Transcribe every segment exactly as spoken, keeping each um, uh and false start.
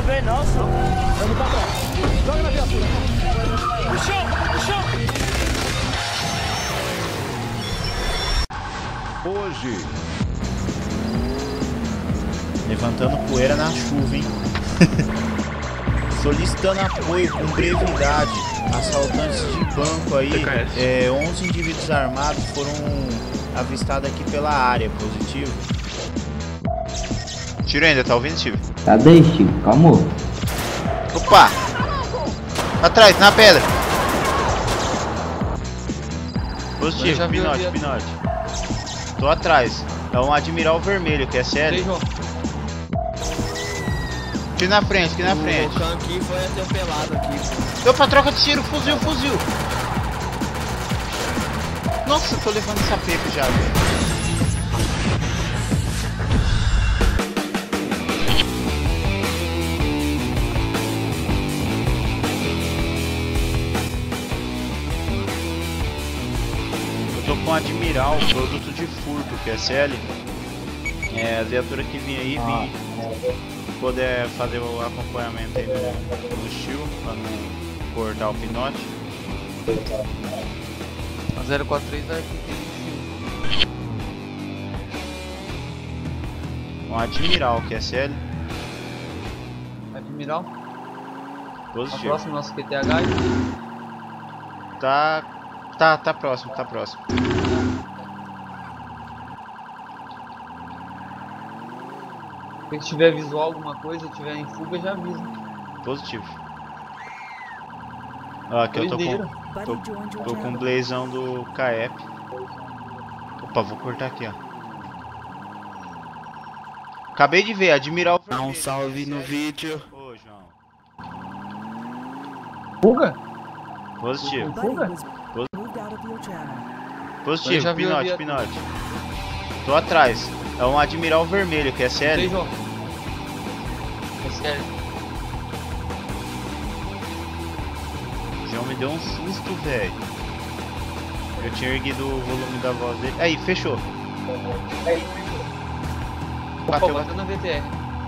vem não, só. Vamos pra trás. Joga na viatura. No chão, no chão. Hoje. Levantando poeira na chuva, hein? Solicitando apoio com brevidade. Assaltantes de banco aí. É, onze indivíduos armados foram avistados aqui pela área. Positivo. Tiro ainda, tá ouvindo, Steve? Cadê, Steve? Calma. Opa! Atrás, na pedra! Positivo, Pinote, Pinote. Tô atrás. É um Admiral Vermelho, que é sério. Aqui na frente, aqui na frente. O Khan aqui foi atropelado aqui. Opa, troca de tiro, fuzil, fuzil! Nossa, tô levando essa pepe já, velho. Eu tô com Admiral, produto de furto, que é C L. É, a viatura que vinha aí, vim poder fazer o acompanhamento aí no, no estilo, pra não cortar o pinote. A zero quatro três vai aqui. Um Admiral, que é C L. Admiral. Positivo. A próxima nosso Q T H aí. Tá. Tá, tá próximo, tá próximo. Se tiver visual alguma coisa, tiver em fuga, já avisa. Positivo. Ó, aqui eu tô com. Tô, tô com o blazão do K F. Opa, vou cortar aqui, ó. Acabei de ver, Admiral. Dá um salve no vídeo. Ô, João. Fuga? Positivo. Fuga? Positivo, já vi Pinote, a Pinote. Tô atrás. É um Admiral Vermelho, que é sério. João. É sério. O João me deu um susto, velho. Eu tinha erguido o volume da voz dele. Aí, fechou. Aí. Bateu, Opa, bateu. bateu na V T R.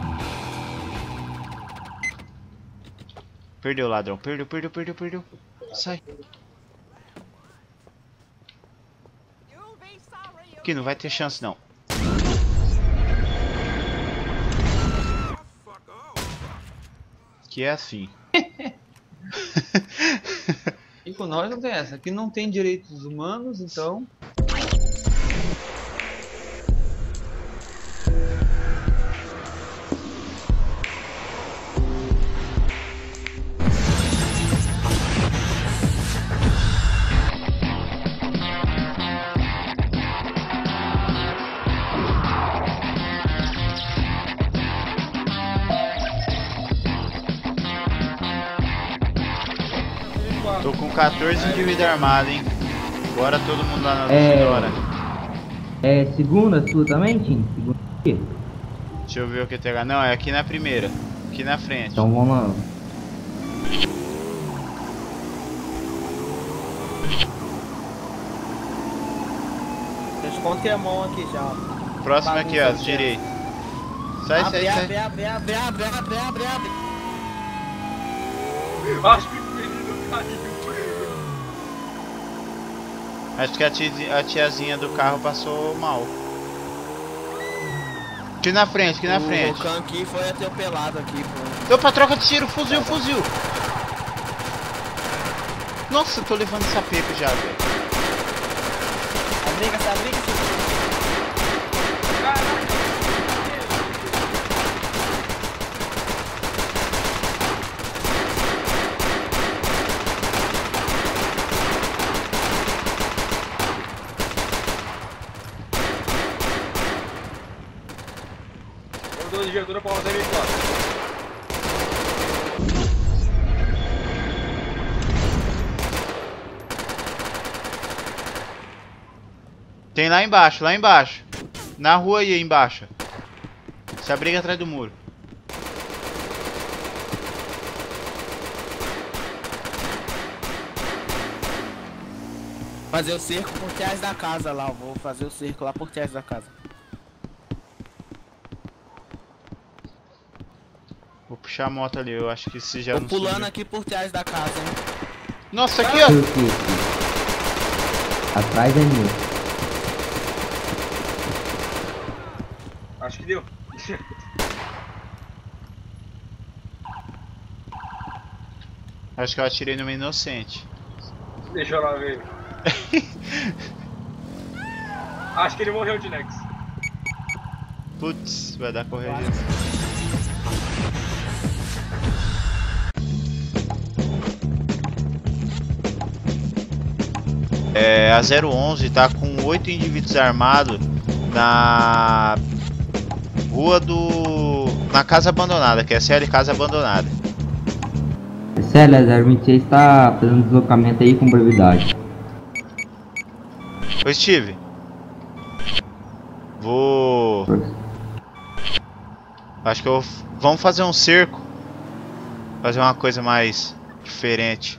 Perdeu, ladrão. Perdeu, perdeu, perdeu, perdeu. Sai. Aqui não vai ter chance, não. Que é assim. E com nós não tem essa. Aqui não tem direitos humanos, então... Tô com quatorze indivíduos armados, hein? Bora todo mundo lá na É... hora. É segunda sua também, Tim? Segunda aqui? Deixa eu ver o que tem. Não, é aqui na primeira. Aqui na frente. Então vamos lá. Desconto que é mão aqui já. Próximo aqui, ó, direito. Sai, sai, Abre, sai. abre, abre, abre, abre, abre, abre, abre. Acho que o menino caiu. Acho que a, tia, a tiazinha do carro passou mal. Aqui na frente, aqui na frente. O Khan aqui foi atropelado aqui, pô. Opa, troca de tiro, fuzil, fuzil. Nossa, eu tô levando essa pepe já, velho. Abriga, se abriga, se Mandou de viatura pra rodar veicular. Tem lá embaixo, lá embaixo. Na rua aí embaixo. Se abriga atrás do muro. fazer o cerco por trás da casa lá. Eu vou fazer o cerco lá por trás da casa. Vou puxar a moto ali, eu acho que se já Tô não pulando subiu. aqui por trás da casa, hein? Nossa, aqui, ó. Aqui, aqui. Atrás é meu. Acho que deu. Acho que eu atirei numa inocente. Deixa eu lá ver. Acho que ele morreu de Nex. Putz, vai dar correria. É, a zero onze tá com oito indivíduos armados na rua do... na casa abandonada, que é a série Casa Abandonada. Célia, zero vinte e seis tá fazendo deslocamento aí com brevidade. Ô Steve, vou... acho que eu... vamos fazer um cerco. Fazer uma coisa mais diferente.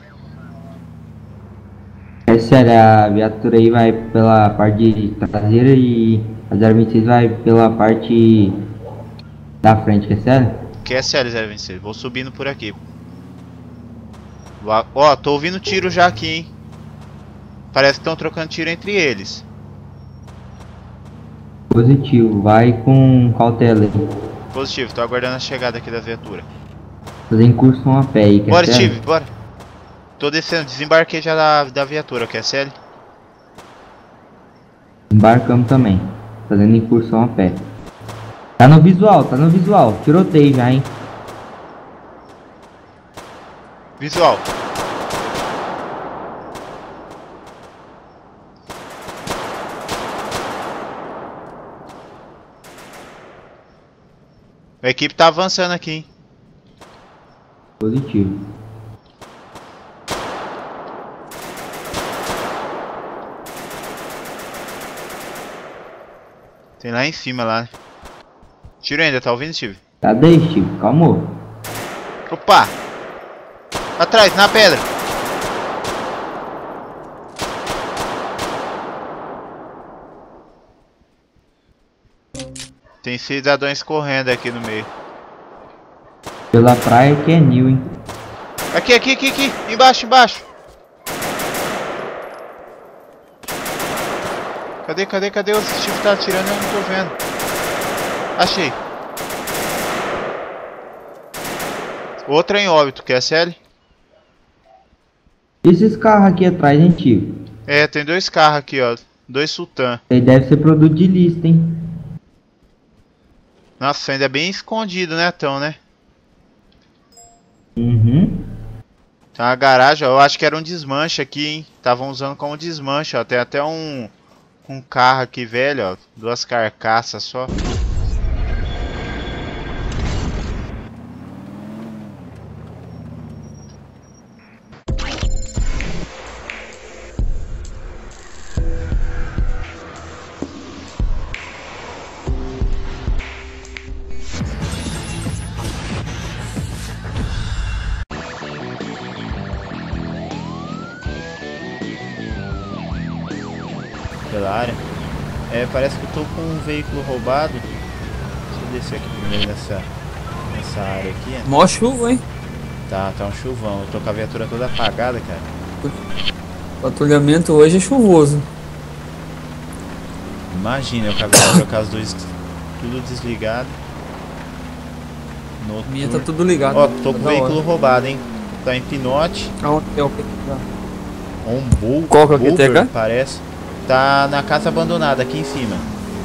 É sério, a viatura aí vai pela parte traseira e a zero vinte e seis vai pela parte da frente, que é sério? Que é sério, zero vinte e seis. Vou subindo por aqui. Ó, ó, tô ouvindo tiro já aqui, hein. Parece que estão trocando tiro entre eles. Positivo, vai com cautela aí. Positivo, tô aguardando a chegada aqui da viatura. Fazer incursão a pé aí, que é Bora, sério? Steve, bora. Tô descendo, desembarquei já da, da viatura, quer sério? Embarcamos também, fazendo incursão a pé. Tá no visual, tá no visual, tiroteio já, hein. Visual. A equipe tá avançando aqui, hein? Positivo. Tem lá em cima, lá. Tiro ainda, tá ouvindo, Steve? Cadê, Steve? Calmou. Opa! Atrás, na pedra! Tem cidadãos correndo aqui no meio. Pela praia que é new, hein. Aqui, aqui, aqui, aqui! Embaixo, embaixo! Cadê, cadê, cadê? O Steve tá atirando e eu não tô vendo. Achei. Outra em óbito, quer série? E esses carros aqui atrás, hein, tio? É, tem dois carros aqui, ó. Dois Sultan. Aí deve ser produto de lista, hein. Nossa, ainda é bem escondido, né, Tão, né? Uhum. Tem uma garagem, ó. Eu acho que era um desmanche aqui, hein. Estavam usando como desmanche, ó. Tem até um, um carro aqui velho, ó. Duas carcaças só. Pela área. É, parece que eu tô com um veículo roubado. Deixa eu descer aqui primeiro nessa, nessa área aqui. Mó chuva, hein? Tá, tá um chuvão. Eu tô com a viatura toda apagada, cara. Patrulhamento hoje é chuvoso. Imagina eu com a viatura com as luzes tudo desligado. A minha tá tudo ligado. Ó, tô com Tá da veículo hora. roubado, hein. Tá em pinote. Aonde é o que tá? Um bull, Qual que é o Bulber, Q T H? parece. Tá na casa abandonada aqui em cima.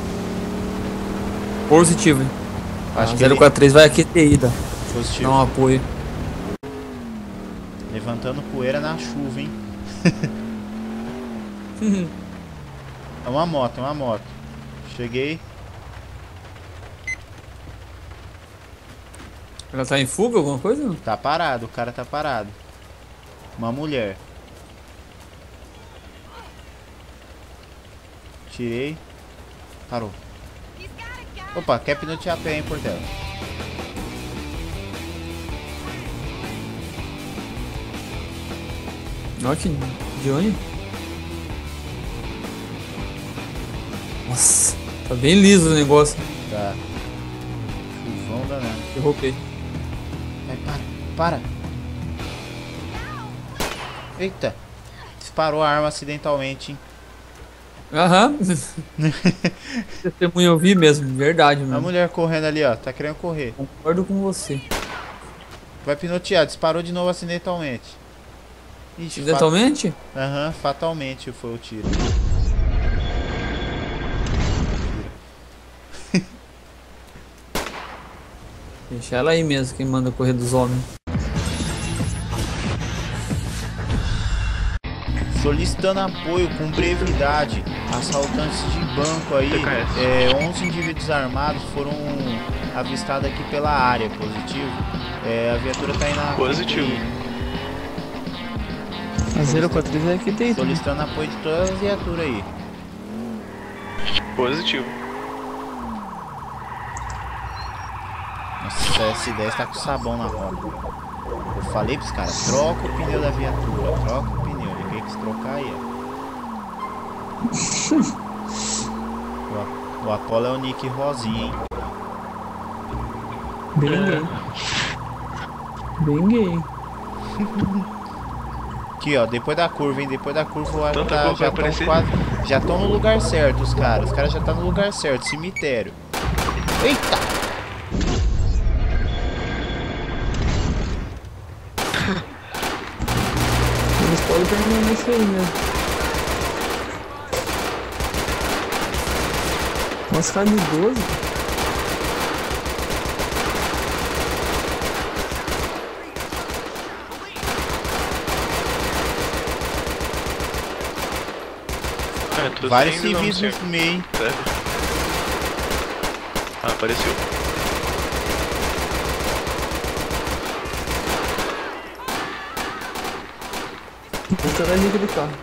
Positivo, hein? Acho A que ele... zero quatro três vai aqui ter ida. Positivo. Dá um apoio. Levantando poeira na chuva, hein. É uma moto, é uma moto. Cheguei. Ela tá em fuga, alguma coisa? Tá parado, o cara tá parado. Uma mulher. Tirei. Parou. Opa, quer pinotear a pé, hein, Portela? Olha que Johnny. Nossa, tá bem liso o negócio. Tá. Chuvão danado. Derrubei. Vai, para, para. Eita. Disparou a arma acidentalmente, hein? Aham. Testemunha eu vi mesmo, verdade, A mano. mulher correndo ali, ó. Tá querendo correr. Concordo com você. Vai pinotear, disparou de novo acidentalmente. Ixi, Acidentalmente? fa- Aham, fatalmente foi o tiro. Deixa ela aí mesmo, quem manda correr dos homens. Solicitando apoio com brevidade. Assaltantes de banco aí. É, onze indivíduos armados foram avistados aqui pela área. Positivo. É, a viatura tá aí na. Positivo. A zero quatro três é aqui dentro. Solicitando apoio de todas as viaturas aí. Positivo. Nossa, essa S dez tá com sabão na roda. Eu falei pros caras, troca o pneu da viatura, troca o pneu. Ninguém quis trocar aí, ó. o, A- o Apollo é o Nick rosinha, hein? Bem gay. Bem gay. Aqui, ó, depois da curva, hein? Depois da curva o ar Tanta tá, coisa já vai estão aparecer. quase. Já estão no lugar certo, os caras. Os caras já estão no lugar certo, cemitério. Eita! Eles podem terminar nisso aí mesmo. Nossa, cara de doze. É, tô Vários sem visão, civis senhor. no meio, hein? Sério? Ah, apareceu. O cara é rico do carro.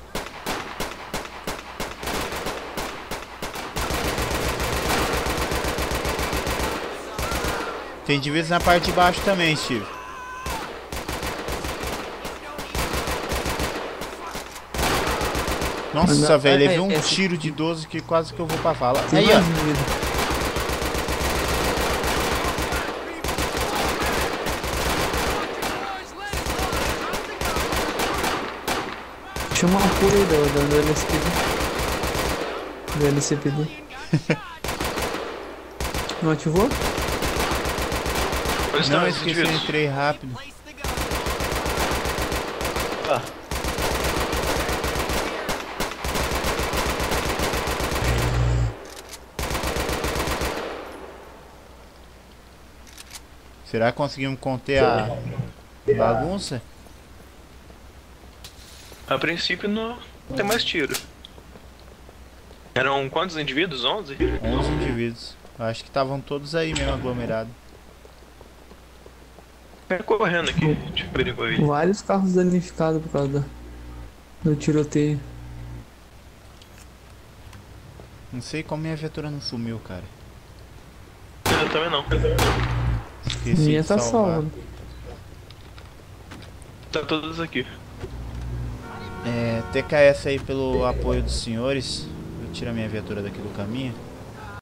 Tem indivíduos na parte de baixo também, Steve. Nossa, Mas, velho, é, levei é, um é, tiro de doze que quase que eu vou pra vala. Tem Aí, mais ó. indivíduo. Chama uma cura aí do, do, do L S P D. Do L C P D. Não ativou? Onde estão Não, esses esqueci, eu indivíduos? entrei rápido. Ah, Será que conseguimos conter a bagunça? a princípio não tem mais tiro. Eram quantos indivíduos? onze? onze indivíduos. Eu acho que estavam todos aí mesmo aglomerados. Vai correndo aqui, deixa eu ver aí. Vários carros danificados por causa do, do tiroteio. Não sei como minha viatura não sumiu, cara. Eu também não. Esqueci Minha de tá salvar. salva. Tá todos aqui. É, T K S aí pelo apoio dos senhores. Eu tiro a minha viatura daqui do caminho.